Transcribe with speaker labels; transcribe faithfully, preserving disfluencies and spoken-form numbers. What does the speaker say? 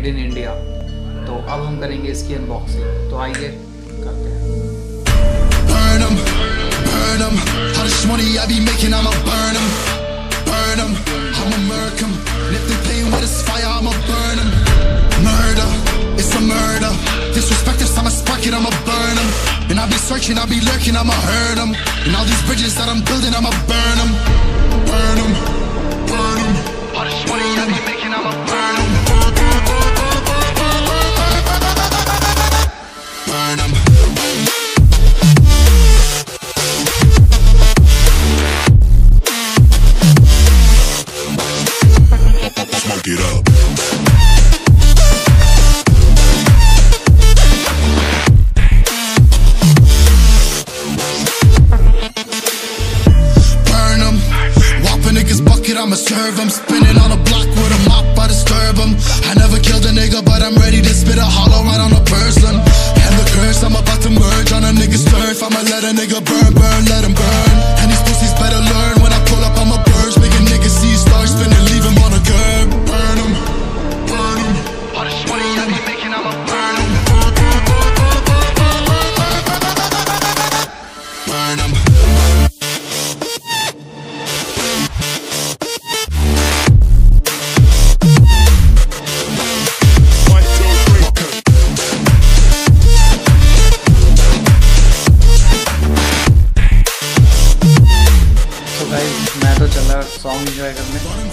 Speaker 1: Made in India. तो अब हम करेंगे इसकी अनबॉक्सिंग, तो आइए करते हैं।
Speaker 2: Burn 'em, burn 'em. How much money I be making, I'ma burn 'em, burn 'em. I'ma murk 'em. And if they playing with this fire, I'ma burn 'em. Murder, it's a murder. Disrespect us, I'ma spark it, I'ma burn 'em. And I'll be searching, I'll be lurking, I'ma hurt 'em. And all these bridges that I'm building, I'ma burn 'em, burn 'em, burn 'em. How much money I be making, I'ma burn 'em, burn 'em. Smoke it up. Burn 'em. Whop a nigga's bucket, I'ma serve 'em. Spinning on a block with a mop, I disturb 'em. I never killed a nigga, but I'm ready to spit a hollow right on a person. And the curse, I'm about to merge on a nigga's turf. I'ma let a nigga burn, burn, let him burn. And these pussies better learn. When I pull up, I'ma burst. Make a nigga see stars spinning, leave him on a curb. Burn 'em, burn 'em. All this money I be making, I'ma burn 'em, burn 'em.
Speaker 1: तो guys मैं तो चला song enjoy करने।